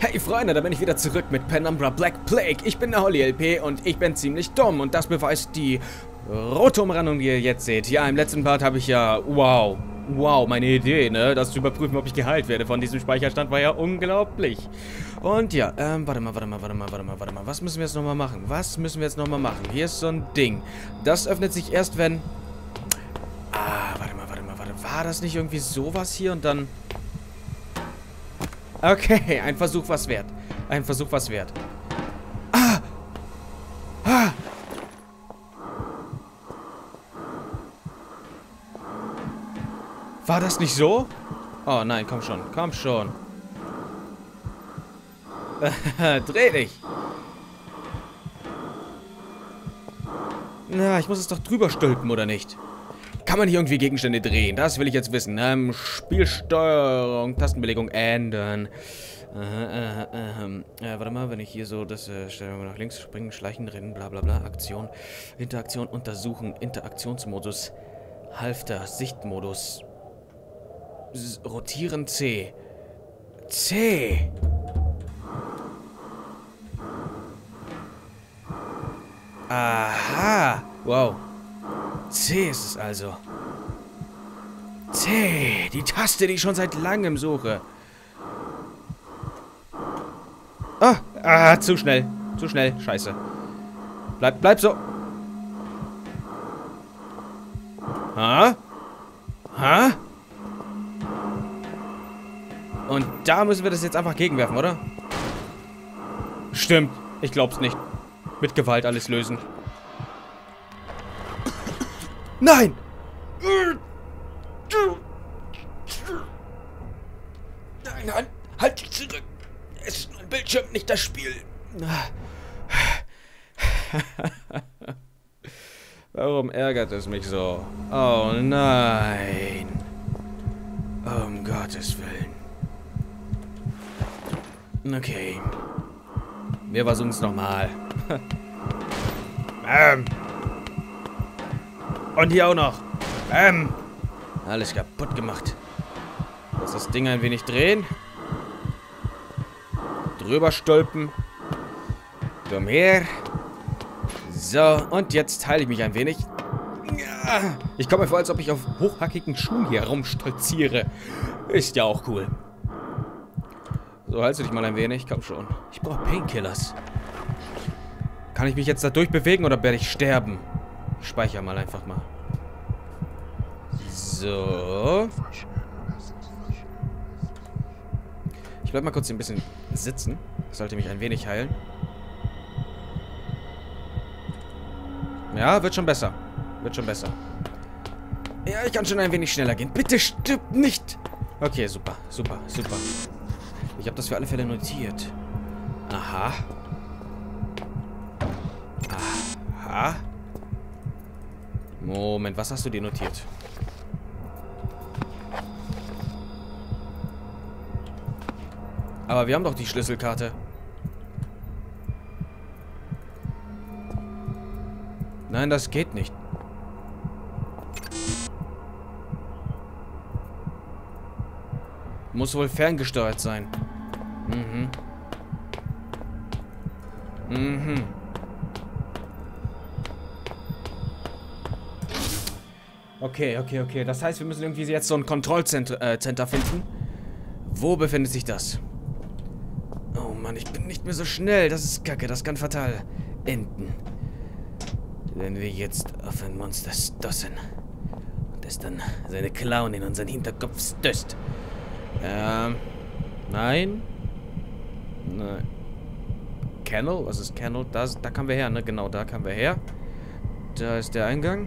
Hey Freunde, da bin ich wieder zurück mit Penumbra Black Plague. Ich bin der Holly LP und ich bin ziemlich dumm und das beweist die rote Umrandung, die ihr jetzt seht. Ja, im letzten Part habe ich ja, wow, meine Idee, ne, das zu überprüfen, ob ich geheilt werde von diesem Speicherstand war ja unglaublich. Und ja, warte mal, was müssen wir jetzt nochmal machen? Hier ist so ein Ding. Das öffnet sich erst, wenn... warte mal, war das nicht irgendwie sowas hier und dann... Okay, ein Versuch was wert. War das nicht so? Oh nein, komm schon. Dreh dich. Na, ich muss es doch drüber stülpen, oder nicht? Kann man hier irgendwie Gegenstände drehen? Das will ich jetzt wissen. Spielsteuerung, Tastenbelegung ändern. Warte mal, wenn ich hier so das stellen wir nach links, springen, schleichen, rennen, bla bla bla, Aktion, Interaktion, untersuchen, Interaktionsmodus, Halfter, Sichtmodus, rotieren C. Aha, wow. C ist es also. C, die Taste, die ich schon seit langem suche. Zu schnell, scheiße. Bleib so. Und da müssen wir das jetzt einfach gegenwerfen, oder? Stimmt, ich glaub's nicht. Mit Gewalt alles lösen. Nein! Nein, halt dich zurück. Es ist nur ein Bildschirm, nicht das Spiel. Warum ärgert es mich so? Oh nein. Um Gottes Willen. Okay. Wir versuchen es nochmal. Und hier auch noch. Alles kaputt gemacht. Lass das Ding ein wenig drehen. Drüber stülpen. Komm her. So, und jetzt heile ich mich ein wenig. Ich komme mir vor, als ob ich auf hochhackigen Schuhen hier herumstolziere. Ist ja auch cool. So, heilst du dich mal ein wenig? Komm schon. Ich brauche Painkillers. Kann ich mich jetzt da durchbewegen oder werde ich sterben? Ich speichere mal einfach mal. So. Ich bleib mal kurz hier ein bisschen sitzen. Das sollte mich ein wenig heilen. Ja, wird schon besser. Ja, ich kann schon ein wenig schneller gehen. Bitte stirb nicht! Okay, super. Ich habe das für alle Fälle notiert. Aha. Moment, was hast du dir notiert? Aber wir haben doch die Schlüsselkarte. Nein, das geht nicht. Muss wohl ferngesteuert sein. Okay. Das heißt, wir müssen irgendwie jetzt so ein Kontrollcenter finden. Wo befindet sich das? Oh Mann, ich bin nicht mehr so schnell. Das ist kacke. Das kann fatal enden. Wenn wir jetzt auf ein Monster stoßen und es dann seine Klauen in unseren Hinterkopf stößt. Nein. Kennel? Was ist Kennel? Da kamen wir her, ne? Genau, da kamen wir her. Da ist der Eingang.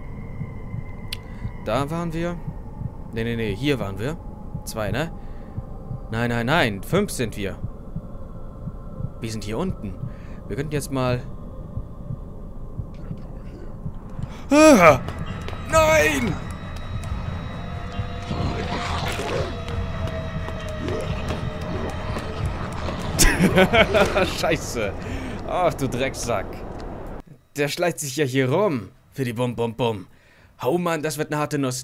Da waren wir. Nee, hier waren wir. 2, ne? Nein. 5 sind wir. Wir sind hier unten. Wir könnten jetzt mal... Nein! Scheiße. Ach, du Drecksack. Der schleicht sich ja hier rum. Für die Bum. Oh Mann, das wird eine harte Nuss.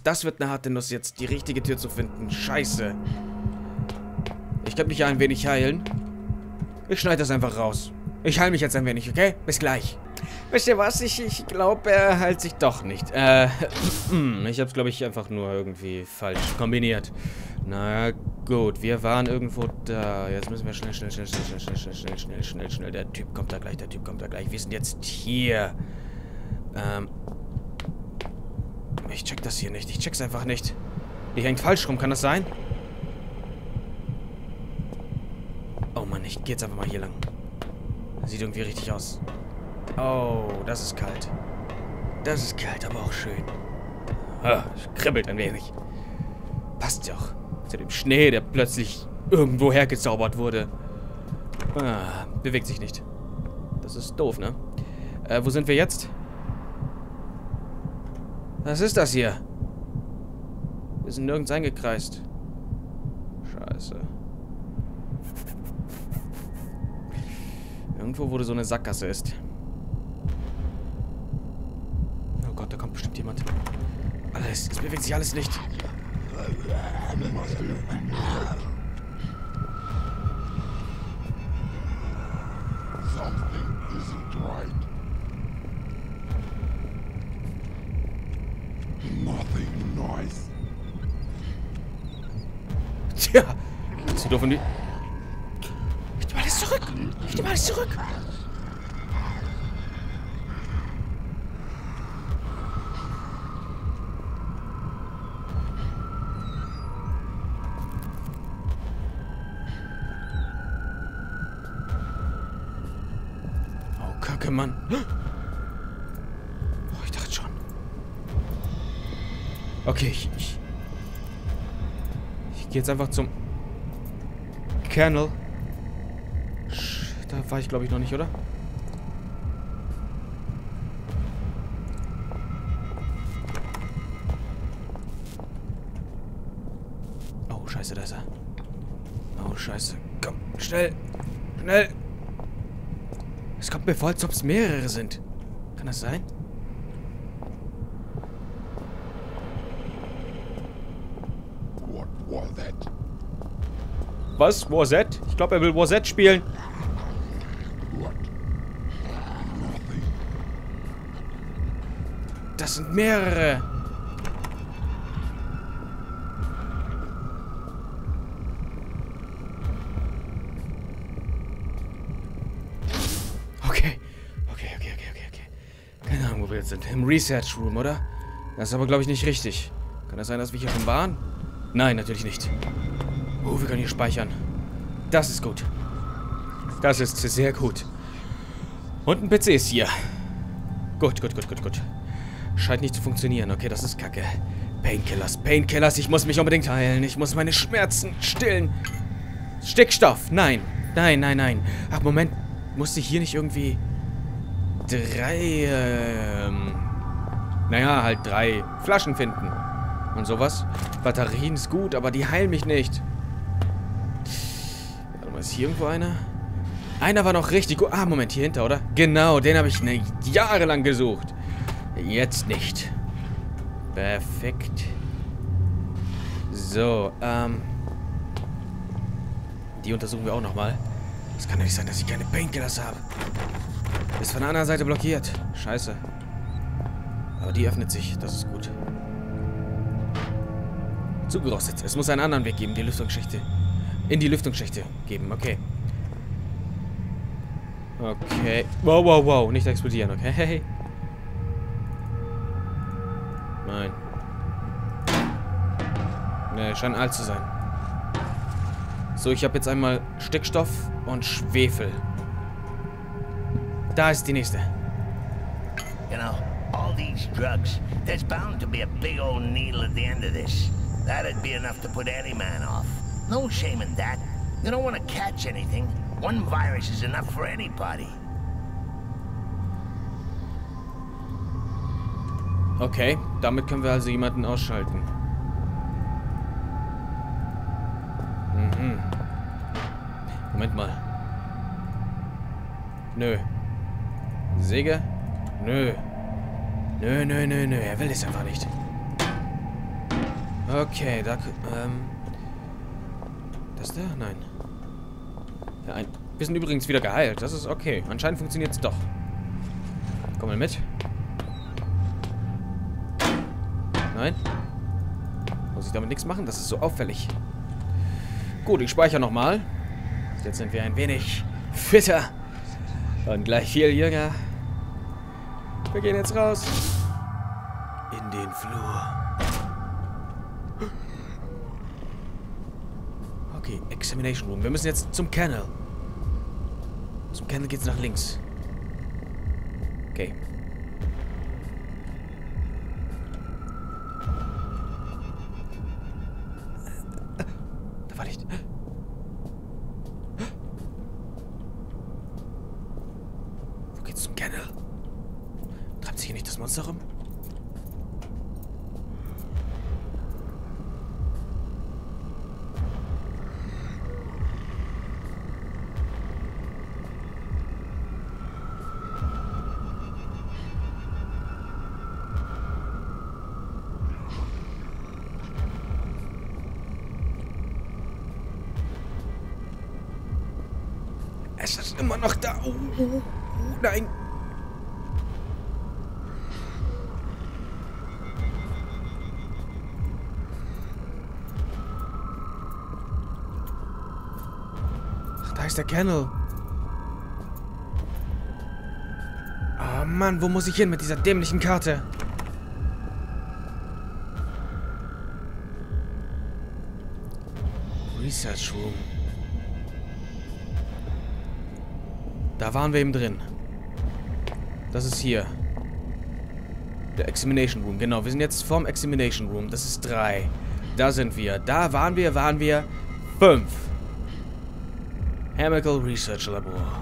Jetzt die richtige Tür zu finden. Scheiße. Ich könnte mich ja ein wenig heilen. Ich schneide das einfach raus. Ich heile mich jetzt ein wenig, okay? Bis gleich. Wisst ihr was? Ich glaube, er heilt sich doch nicht. Ich hab's, glaube ich, einfach nur irgendwie falsch kombiniert. Na gut, wir waren irgendwo da. Jetzt müssen wir schnell. Der Typ kommt da gleich, Wir sind jetzt hier. Ich check das hier nicht. Ich check's einfach nicht. Die hängt falsch rum, kann das sein? Oh Mann, ich gehe jetzt einfach mal hier lang. Sieht irgendwie richtig aus. Oh, das ist kalt. Das ist kalt, aber auch schön. Es kribbelt ein wenig. Passt ja auch zu dem Schnee, der plötzlich irgendwo hergezaubert wurde. Bewegt sich nicht. Das ist doof, ne? Wo sind wir jetzt? Was ist das hier? Wir sind nirgends eingekreist. Scheiße. Irgendwo, wo so eine Sackgasse ist. Oh Gott, da kommt bestimmt jemand. Es bewegt sich alles nicht. Tja, ist die doof und die... Ich nehme alles zurück. Oh, Kacke, Mann. Oh, ich dachte schon. Okay, ich gehe jetzt einfach zum Kernel. Da war ich, glaube ich, noch nicht, oder? Oh, scheiße, da ist er. Oh, scheiße. Komm, schnell. Schnell. Es kommt mir vor, als ob es mehrere sind. Kann das sein? Was? Warzett? Ich glaube, er will Warzett spielen. Das sind mehrere. Okay. Keine Ahnung, wo wir jetzt sind. Im Research Room, oder? Das ist aber, glaube ich, nicht richtig. Kann das sein, dass wir hier schon waren? Nein, natürlich nicht. Oh, wir können hier speichern. Das ist gut. Das ist sehr gut. Und ein PC ist hier. Gut. Scheint nicht zu funktionieren. Okay, das ist kacke. Painkillers. Ich muss mich unbedingt heilen. Ich muss meine Schmerzen stillen. Stickstoff. Nein. Ach, Moment. Musste ich hier nicht irgendwie... drei Flaschen finden. Und sowas. Batterien ist gut, aber die heilen mich nicht. Warte mal, ist hier irgendwo einer? Einer war noch richtig gut. Ah, Moment, hier hinter, oder? Genau, den habe ich jahrelang gesucht. Jetzt nicht. Perfekt. So, die untersuchen wir auch nochmal. Es kann ja nicht sein, dass ich keine Painkillers habe. Ist von der anderen Seite blockiert. Scheiße. Aber die öffnet sich. Das ist gut. Zugerostet. Es muss einen anderen Weg geben. Die Lüftungsschächte. In die Lüftungsschächte geben. Okay. Okay. Wow. Nicht explodieren, okay? Hey. Nein. Ne, scheint alt zu sein. So, ich habe jetzt einmal Stickstoff und Schwefel. Da ist die nächste. You know, all these drugs, there's bound to be a big old needle at the end of this. That'd be enough to put any man off. No shame in that. You don't want to catch anything. One virus is enough for anybody. Okay, damit können wir also jemanden ausschalten. Moment mal. Nö. Säge? Nö. Nö. Er will es einfach nicht. Okay, da... Das da? Nein. Ja, Wir sind übrigens wieder geheilt. Das ist okay. Anscheinend funktioniert es doch. Komm mal mit. Nein. Muss ich damit nichts machen? Das ist so auffällig. Gut, ich speichere nochmal. Jetzt sind wir ein wenig fitter. Und gleich viel jünger. Wir gehen jetzt raus. In den Flur. Okay, Examination Room. Wir müssen jetzt zum Kennel. Zum Kennel geht's nach links. Okay. Da war Licht. Wo geht's zum Kennel? Treibt sich hier nicht das Monster rum? Es ist immer noch da. Nein. Ach, da ist der Kennel. Oh Mann, wo muss ich hin mit dieser dämlichen Karte? Research Room. Da waren wir eben drin. Das ist hier. Der Examination Room. Genau, wir sind jetzt vorm Examination Room. Das ist 3. Da sind wir. Da waren wir 5. Chemical Research Labor.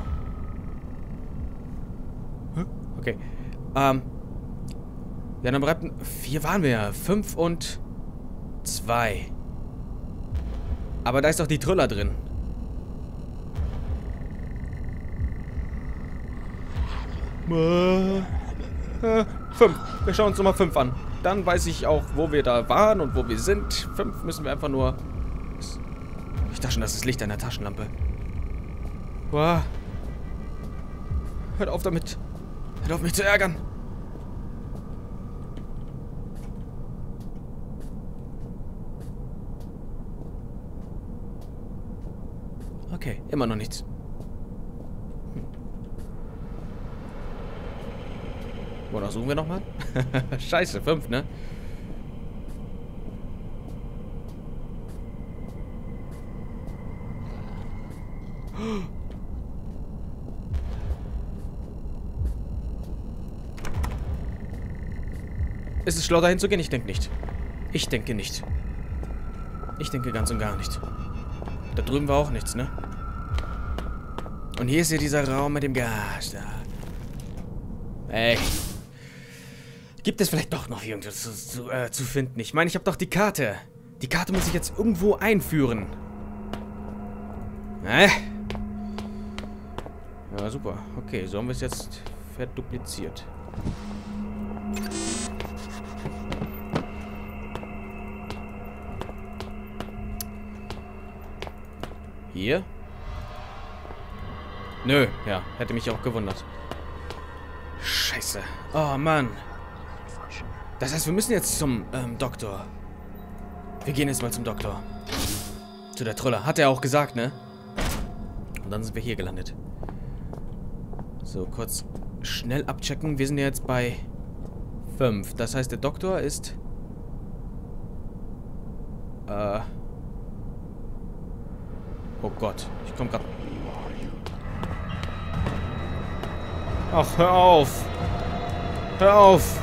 Okay. Ja, dann bleibt... 4 waren wir ja. 5 und 2. Aber da ist doch die Trüller drin. 5. Wir schauen uns Nummer 5 an. Dann weiß ich auch, wo wir da waren und wo wir sind. 5 müssen wir einfach nur... Ich dachte schon, das ist Licht an der Taschenlampe. Wow. Hört auf damit. Hört auf mich zu ärgern. Okay, immer noch nichts. Wonach suchen wir nochmal? Scheiße, 5, ne? Ist es schlau, dahin zu gehen? Ich denke nicht. Ich denke nicht. Ich denke ganz und gar nicht. Da drüben war auch nichts, ne? Und hier ist ja dieser Raum mit dem Gas da. Ey. Gibt es vielleicht doch noch irgendwas zu finden? Ich meine, ich habe doch die Karte. Die Karte muss ich jetzt irgendwo einführen. Ja, super. Okay, so haben wir es jetzt verdupliziert. Hier? Nö, ja, hätte mich auch gewundert. Scheiße. Oh, Mann. Das heißt, wir müssen jetzt zum Doktor. Wir gehen jetzt mal zum Doktor. Zu der Troller. Hat er auch gesagt, ne? Und dann sind wir hier gelandet. So, kurz schnell abchecken. Wir sind jetzt bei 5. Das heißt, der Doktor ist... Oh Gott. Ich komme gerade... Ach, hör auf. Hör auf.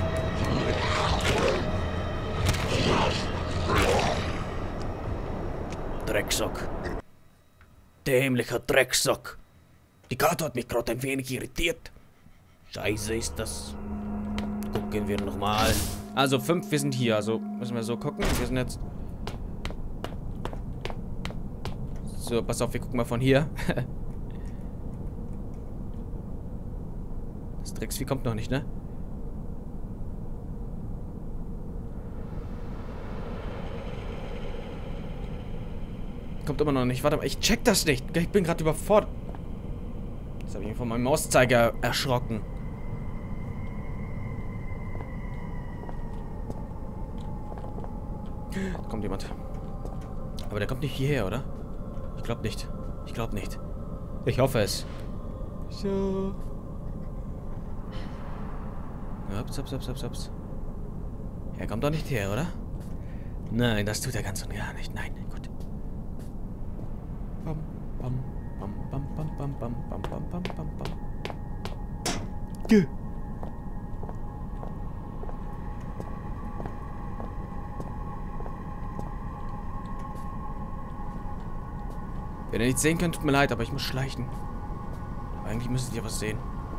Drecksack. Dämlicher Drecksack. Die Karte hat mich gerade ein wenig irritiert. Scheiße ist das. Gucken wir nochmal. Also 5, wir sind hier. Also müssen wir so gucken. Wir sind jetzt... So, pass auf, wir gucken mal von hier. Das Drecksvieh kommt noch nicht, ne? Kommt immer noch nicht. Warte mal, ich check das nicht. Ich bin gerade überfordert. Jetzt habe ich mich von meinem Mauszeiger erschrocken. Da kommt jemand. Aber der kommt nicht hierher, oder? Ich glaube nicht. Ich glaube nicht. Ich hoffe es. So. Ups. Er kommt doch nicht her, oder? Nein, das tut er ganz und gar nicht. Nein, gut. Bam, bam, bam, bam, bam, bam, bam, bam, bam, bam, bam, bam. Geh. Wenn ihr nichts sehen könnt, tut mir leid, aber ich muss schleichen. Eigentlich müsstet ihr was sehen.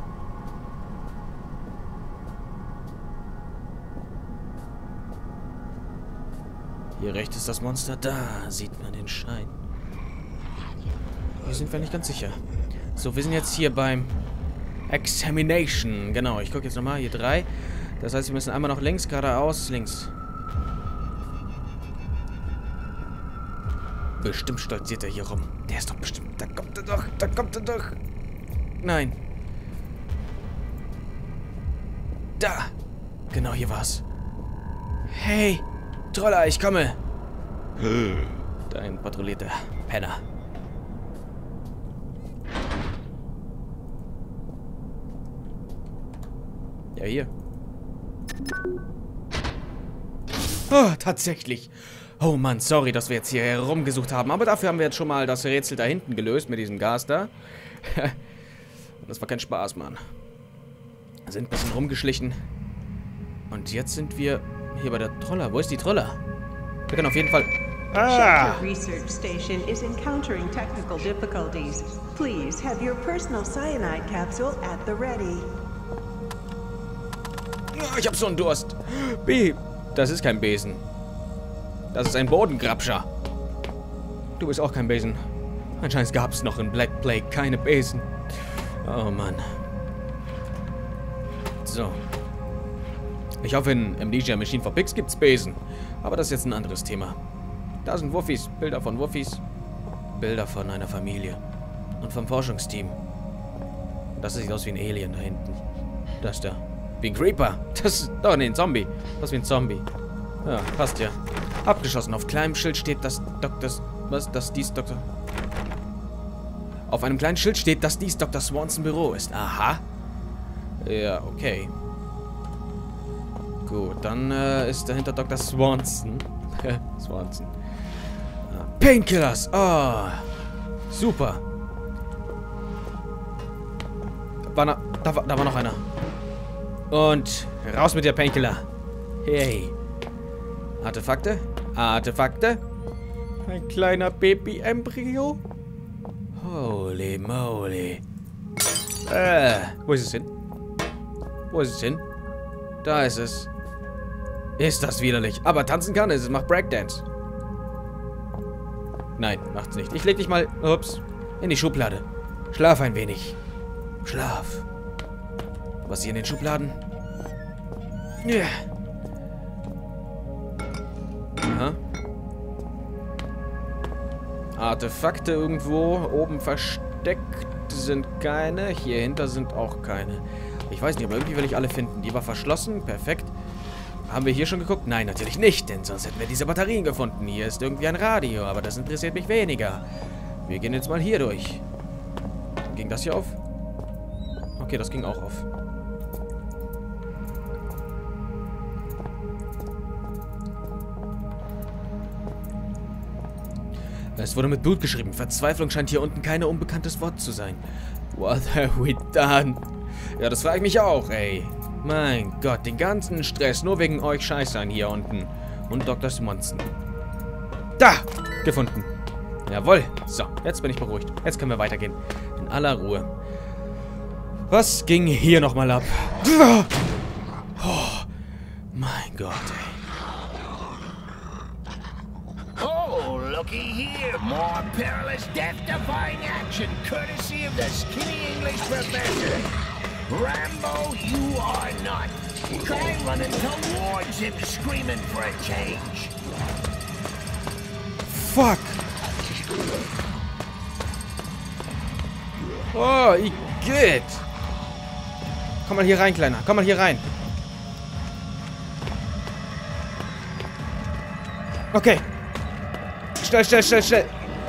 Hier rechts ist das Monster. Da sieht man den Schein. Hier sind wir nicht ganz sicher. So, wir sind jetzt hier beim Examination. Genau, ich gucke jetzt nochmal. Hier 3. Das heißt, wir müssen einmal noch links, geradeaus, links. Bestimmt stolziert er hier rum. Der ist doch bestimmt... Da kommt er doch. Da kommt er doch. Nein. Da. Genau, hier war's. Hey. Troller, ich komme. Dein patrouillierter Penner. Ja, hier. Oh, tatsächlich. Oh Mann, sorry, dass wir jetzt hier herumgesucht haben. Aber dafür haben wir jetzt schon mal das Rätsel da hinten gelöst mit diesem Gas da. Das war kein Spaß, Mann. Wir sind ein bisschen rumgeschlichen. Und jetzt sind wir hier bei der Troller. Wo ist die Troller? Wir können auf jeden Fall... Shelter Research Station is encountering technical difficulties. Please have your personal cyanide capsule at the ready. Oh, ich hab so einen Durst. B. Das ist kein Besen. Das ist ein Bodengrabscher. Du bist auch kein Besen. Anscheinend gab es noch in Black Plague keine Besen. Oh Mann. So. Ich hoffe, in Amnesia Machine for Pigs gibt's Besen. Aber das ist jetzt ein anderes Thema. Da sind Wuffis. Bilder von Wuffis. Bilder von einer Familie. Und vom Forschungsteam. Das sieht aus wie ein Alien da hinten. Das da. Wie ein Creeper. Das ist doch ein Zombie. Das ist wie ein Zombie. Ja, passt ja. Abgeschossen. Auf kleinem Schild steht, dass dies Dr. Auf einem kleinen Schild steht, dass dies Dr. Swanson Büro ist. Aha. Ja, okay. Gut, dann ist dahinter Dr. Swanson. Swanson. Painkillers. Oh. Super. Da war noch einer. Und raus mit der Painkiller. Hey. Artefakte? Artefakte? Ein kleiner Baby-Embryo? Holy moly. Wo ist es hin? Wo ist es hin? Da ist es. Ist das widerlich. Aber tanzen kann es. Es macht Breakdance. Nein, macht's nicht. Ich leg dich mal, ups, in die Schublade. Schlaf ein wenig. Schlaf. Was hier in den Schubladen? Ja. Aha. Artefakte irgendwo oben versteckt sind keine. Hier hinter sind auch keine. Ich weiß nicht, aber irgendwie will ich alle finden. Die war verschlossen. Perfekt. Haben wir hier schon geguckt? Nein, natürlich nicht, denn sonst hätten wir diese Batterien gefunden. Hier ist irgendwie ein Radio, aber das interessiert mich weniger. Wir gehen jetzt mal hier durch. Ging das hier auf? Okay, das ging auch auf. Es wurde mit Blut geschrieben. Verzweiflung scheint hier unten kein unbekanntes Wort zu sein. What have we done? Ja, das frage ich mich auch, ey. Mein Gott, den ganzen Stress nur wegen euch Scheißern hier unten. Und Dr. Swanson. Da! Gefunden. Jawohl. So, jetzt bin ich beruhigt. Jetzt können wir weitergehen. In aller Ruhe. Was ging hier nochmal ab? Oh, mein Gott, ey. Oh, looky here. More perilous, death-defying action courtesy of the skinny English professor. Rambo, you are not. Try running towards him, screaming for a change. Fuck. Oh, Good. Komm mal hier rein, Kleiner. Komm mal hier rein. Okay. Schnell, schnell, schnell, schnell.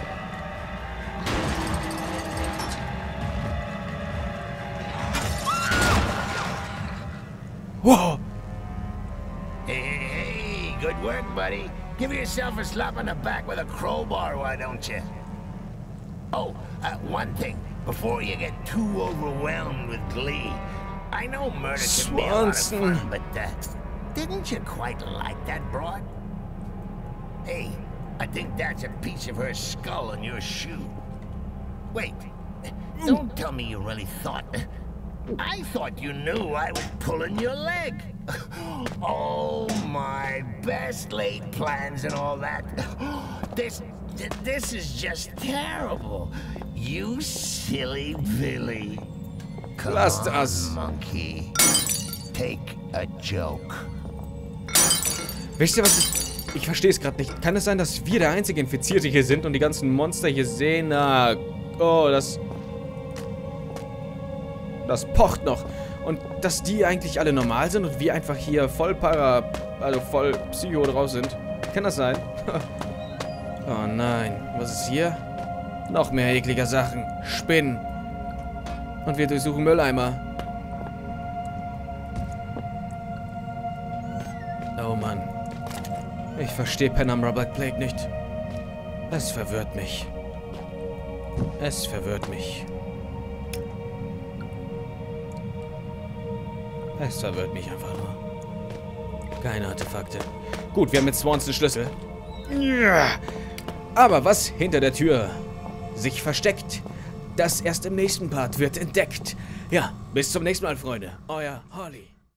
Wow. Hey, good work, buddy. Give yourself a slap on the back with a crowbar, why don't you? Oh, one thing, before you get too overwhelmed with glee. I know murder can be a lot of fun, but didn't you quite like that broad? Hey, I think that's a piece of her skull on your shoe. Wait, don't tell me you really thought... I thought you knew I was pulling your leg. Oh, my best laid plans and all that. This is just terrible. You silly Billy. Come on, monkey. Take a joke. Wisst ihr, was ich verstehe es gerade nicht. Kann es sein, dass wir der einzige Infizierte hier sind und die ganzen Monster hier sehen? Oh, das pocht noch. Und dass die eigentlich alle normal sind und wir einfach hier voll voll Psycho drauf sind. Kann das sein? Oh nein. Was ist hier? Noch mehr ekliger Sachen. Spinnen. Und wir durchsuchen Mülleimer. Oh Mann. Ich verstehe Penumbra Black Plague nicht. Es verwirrt mich. Es verwirrt mich. Es verwirrt mich einfach nur. Keine Artefakte. Gut, wir haben jetzt Swans den Schlüssel. Ja. Aber was hinter der Tür sich versteckt, das erst im nächsten Part wird entdeckt. Ja, bis zum nächsten Mal, Freunde. Euer Holly.